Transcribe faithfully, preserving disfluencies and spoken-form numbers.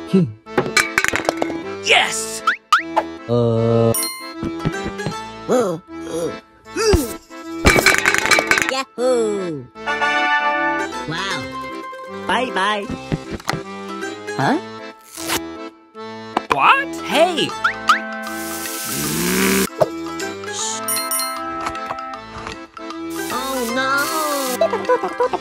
Yes! Uh. Whoa. Yahoo! Wow. Bye bye. Huh? What? Hey! Oh no!